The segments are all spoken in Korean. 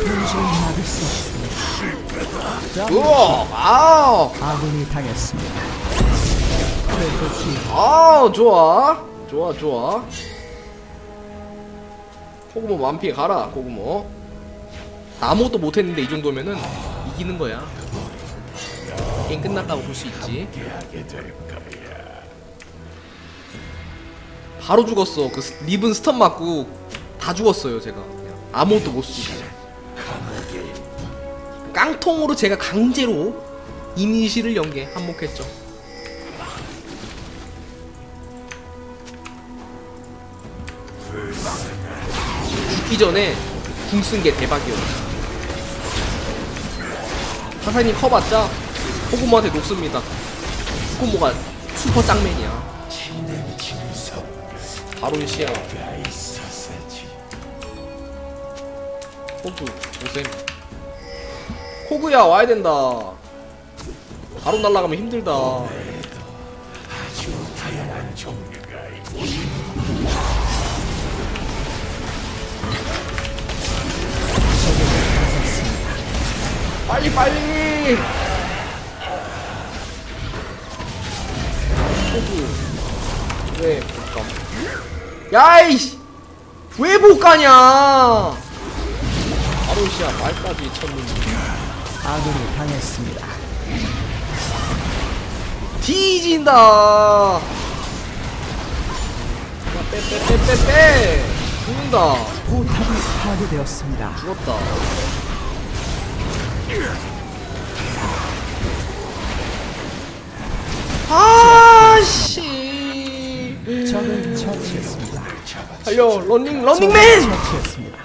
도저히 막을 수 없습니다. 우와! 아우! 아군이 당했습니다. 아우, 좋아. 좋아, 좋아. 코구모 완피 가라, 코구모. 아무것도 못했는데 이 정도면은 이기는 거야. 게임 끝났다고 볼 수 있지. 바로 죽었어. 그 리븐 스턴 맞고 다 죽었어요, 제가. 그냥 아무것도 못 쓰고. 깡통으로 제가 강제로 이니시를 연계 한몫했죠. 죽기 전에 궁 쓴 게 대박이었어. 사사님 커봤자 코구모한테 녹습니다. 코구모가 슈퍼 짱맨이야. 바로 시야. 호구 조쌤. 호구야 와야 된다. 바로 날아가면 힘들다. 빨리 빨리. 호구 왜 못 가? 야이씨 왜 못 가냐? 바로 시야 말까지 쳤는데. 아군이 당했습니다. 뒤진다. 빼. 죽는다. 포탑이 파괴되었습니다. 죽었다. 아씨. 적을 처치했습니다. 달려 런닝맨. 처치했습니다.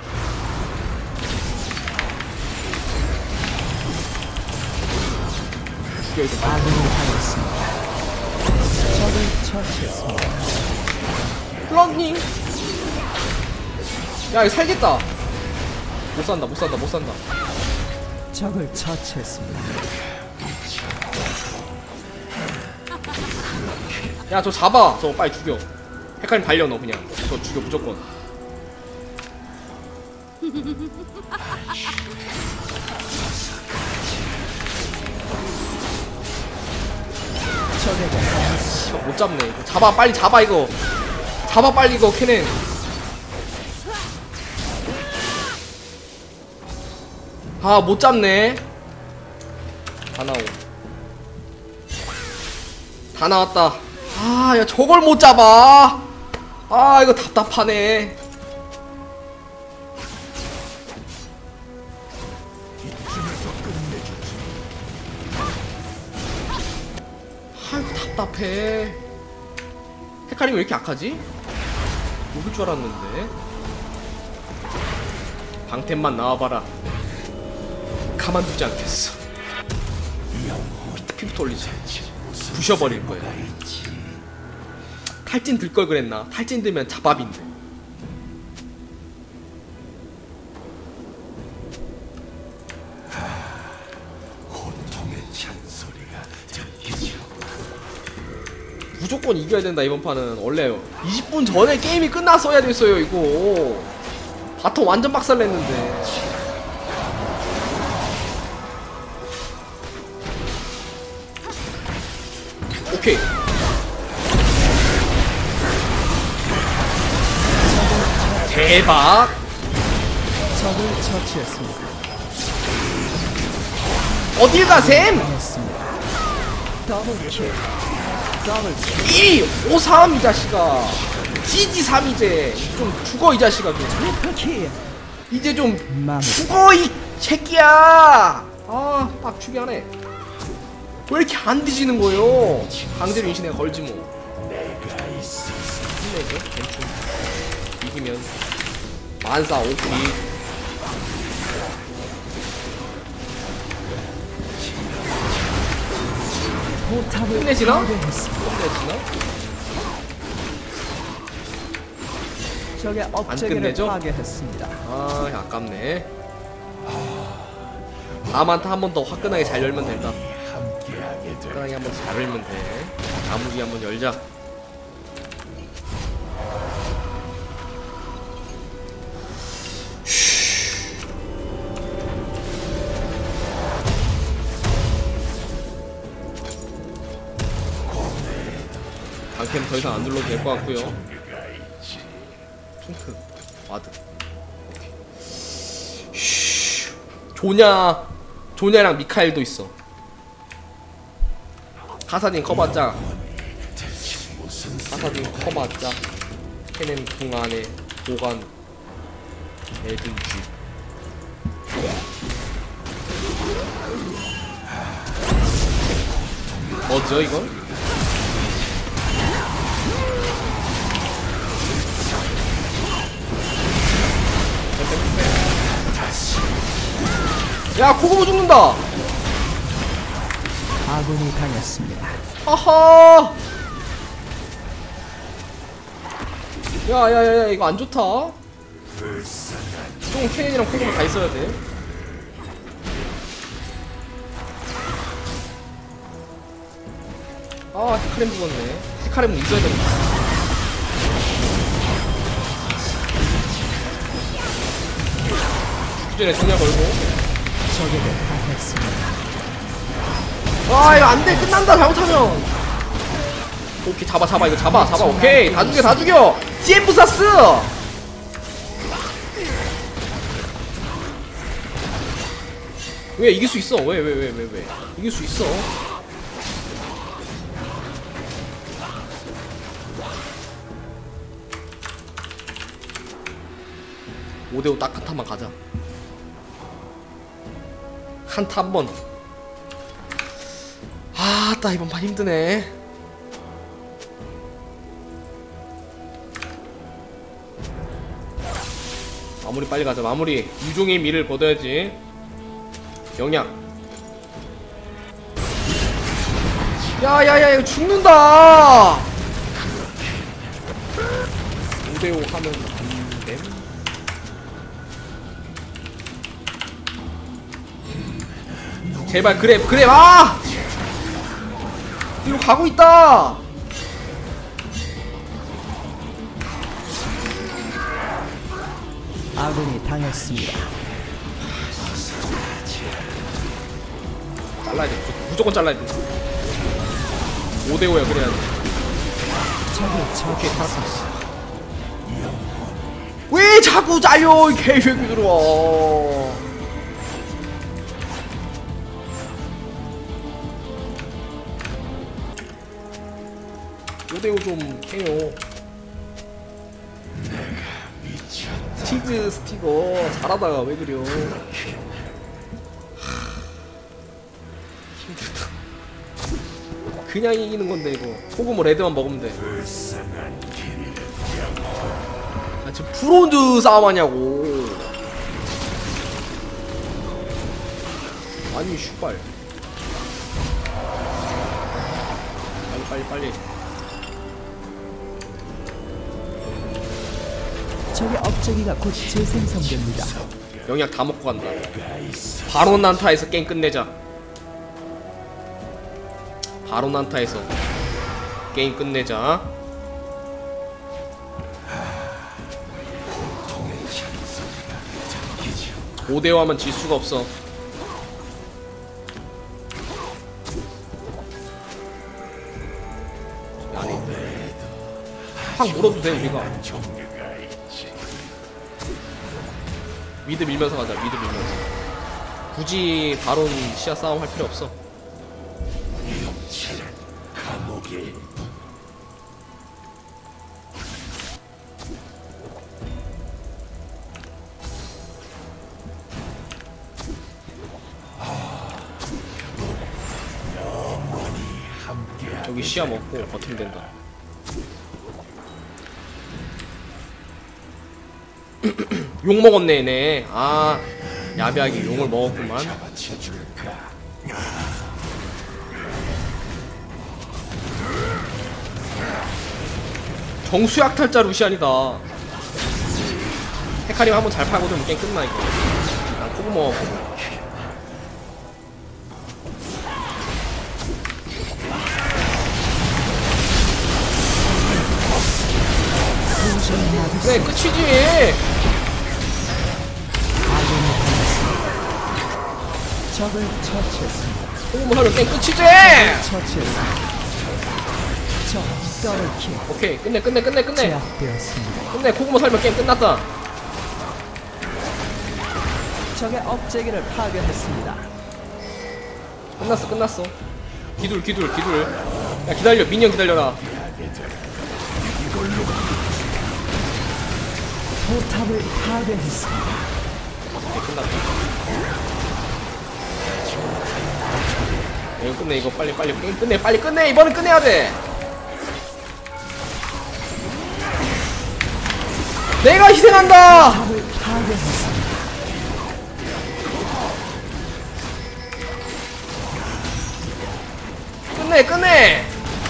죽여 이거. 아군이 당했습니다. 적을 처치했습니다. 런닝. 야 이거 살겠다. 못 산다. 적을 처치했습니다. 야 저 잡아. 저거 빨리 죽여. 헤카림 달려 너 그냥. 저 죽여 무조건. 적에게 당했습니다. 못 잡네. 이거 잡아 빨리 잡아 이거. 잡아 빨리 이거 캐넨. 아 못 잡네. 다 나왔다. 아 야 저걸 못 잡아. 아 이거 답답하네. 아이고 답답해. 헤카림이 왜 이렇게 약하지? 녹을 줄 알았는데. 방템만 나와봐라. 가만두지 않겠어. 피부터 올리지. 부셔버릴 거야. 탈진 들 걸 그랬나? 탈진 들면 잡밥인데. 무조건 이겨야 된다 이번 판은. 원래 20분 전에 게임이 끝났어야 됐어요 이거. 바텀 완전 박살냈는데. 오케이. 대박. 적을 처치했습니다. 어딜 가 샘? 당했습니다. 더블킬. 1, 5, 3 이 자식아. DG3 이제 좀 죽어 이 자식아. 좀 트리플킬. 이제 좀 마무리. 죽어 이 새끼야. 아 빡치게 하네. 왜 이렇게 안 뒤지는 거예요? 강제로 인신에 걸지 뭐. 힘내죠. 괜찮. 이기면 만사 오피. 포탑을 끝내지나? 파괴했습니다. 끝내지나? 적의 업체계를 끝내죠? 파괴했습니다. 아 아깝네. 다음 한타 한 번 더 화끈하게 잘 열면 된다. 화끈하게 한 번 잘 열면 돼. 나무기 한 번 열자. 아이템 더 이상 안 눌러도 될 것 같고요. 핑크 와드. 쉬. 조냐랑 미카엘도 있어. 카사딘 커봤자. 카사딘 커봤자. 캐넨 궁 안에 보관 에든쥐. 뭐죠 이건? 야 코고모 죽는다. 아군이 당했습니다. 하하. 야야야야 이거 안 좋다. 좀 케인이랑 코고모 다 있어야 돼. 아 히카렘 죽었네. 히카렘은 있어야 된다. 죽기 전에 정량 걸고. 적에게 당했습니다. 아 이거 안돼. 끝난다 잘못하면. 오케이 잡아 이거 잡아 오케이 다 죽여 디엠부사스. 왜 이길 수 있어. 왜 이길 수 있어. 오대오 딱한타만 가자. 한타 한번. 아따 이번 판 힘드네. 마무리 빨리 가자. 마무리. 유종의 미를 거둬야지. 영약. 야야야 이거 죽는다. 5대5 하면 안됨. 제발 그래 아! 이거 가고 있다. 아군이 당했습니다. 잘라야 돼. 무조건 잘라야 돼. 5대5야 그래야 돼. 적을 처치했습니다. 왜 자꾸 잘려 이 개새끼들아. 5대5 좀 해요. 스티브 스티거 잘하다가 왜 그려. 힘들다. 그냥 이기는 건데 이거. 소금 레드만 먹으면 돼. 아 지금 프론즈 싸움하냐고. 아니 슈발. 빨리. 적의 업적이가 곧 재생성됩니다. 영약 다 먹고 간다. 바로 난타에서 게임 끝내자. 바로 난타에서 게임 끝내자. 오대오하면 질 수가 없어. 확 물어도 돼 우리가. 미드 밀면서 가자. 미드 밀면서. 굳이 바론 시야 싸움 할 필요 없어. 여기 시야 먹고 버티면 된다. 욕 먹었네 얘네. 아 야비하게 용을 먹었구만. 정수약탈자 루시안이다. 헤카림 한번 잘 파고들면 게임 끝나 이거. 난 코고 먹었고. 그래 끝이지. 적을 처치했습니다. 코고 하면 게임 끝이지. 처치했습니다. 적 더블킬 오케이 끝내 제압되었습니다. 끝내. 코그모 살면 게임 끝났다. 적의 업체기를 파괴했습니다. 끝났어. 기둘. 야 기다려, 미니언 기다려라. 포탑을 파괴했습니다. 오케이, 끝났다. 야, 이거 끝내. 이거 빨리 게임 끝내. 빨리 끝내. 이번엔 끝내야 돼. 내가 희생한다. 포탑을 파괴했습니다. 끝내.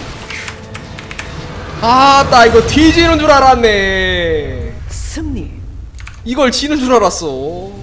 아, 나 이거 뒤지는 줄 알았네. 승리. 이걸 지는 줄 알았어.